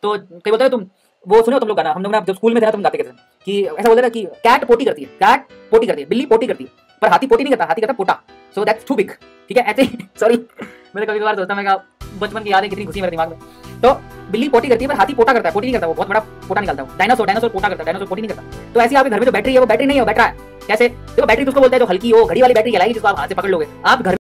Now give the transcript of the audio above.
तो कई बोलते हैं तुम वो सुनो तुम लोग गाना, हम लोग ना जब स्कूल में थे ना तुम गाते कैसे कि ऐसा बोलते ना कि कैट पोटी करती है, कैट पोटी करती है, बिल्ली पोटी करती है, पर हाथी पोटी नहीं करता, हाथी करता पोटा। So that's too big. ठीक है, ऐसे ही सॉरी मैंने कभी कभार सोचता, मैं बचपन की यादें कितनी घुसी मेरे दिमाग में। तो बिल्ली पोटी करती है पर हाथी पोटा करता है, पोटी नहीं करता, वो बहुत बड़ा पोटा निकालता है। डायनासोर पोटा करता है, डायनासोर पोटी नहीं करता। तो ऐसे आपके घर में जो बैटरी है वो बैटरी नहीं है, वो बैटरा है। कैसे देखो, बैटरी तो उसको बोलते हैं जो हल्की हो, घड़ी वाली बैटरी कहलाएगी जिसको आप हाथ से पकड़ लोगे। आप घर